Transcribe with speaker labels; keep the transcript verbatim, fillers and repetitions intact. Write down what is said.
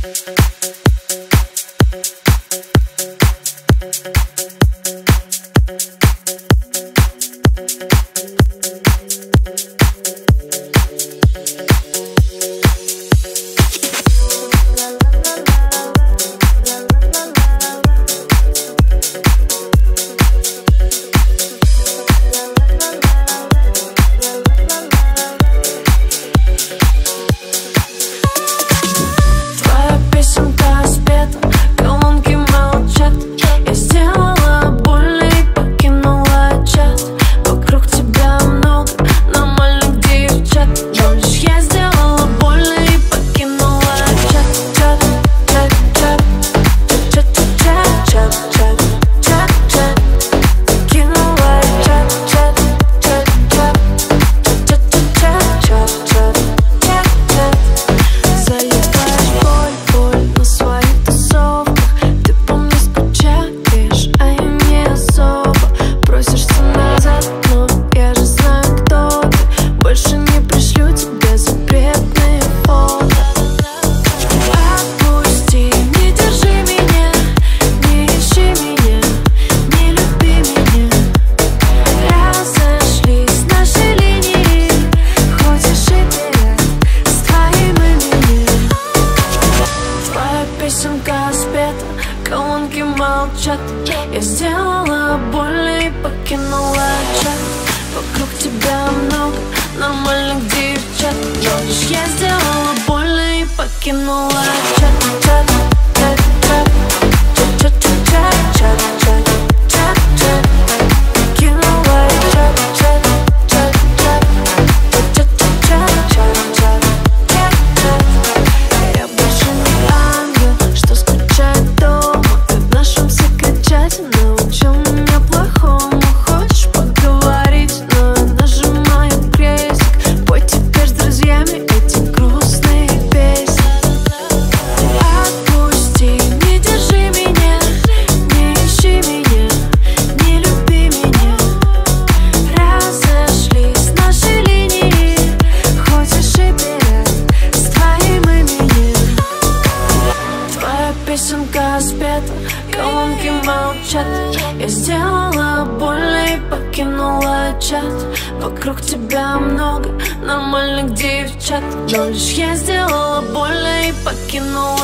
Speaker 1: молчат. Я сделала больно и покинула чат. Вокруг тебя много нормальных девчат, но лишь я сделала больно и покинула чат. Чат, чат, чат, чат, чат, чат, чат, чат, чат, чат, покинула чат, чат, чат, чат, чат, чат, чат, чат, чат, чат. Я больше не ангел, что скучает дома. Ты в нашем секрете научил меня плохому. Хочешь поговорить, но я нажимаю крестик. Пой теперь с друзьями эти грустные песни. Отпусти, не держи меня, не ищи меня, не люби меня. Разошлись наши линии. Хочешь играть с твоим именем? Твоя песенка спета, колонки молчат. Я сделала больно и покинула чат. Вокруг тебя много нормальных девчат, но лишь я сделала больно и покинула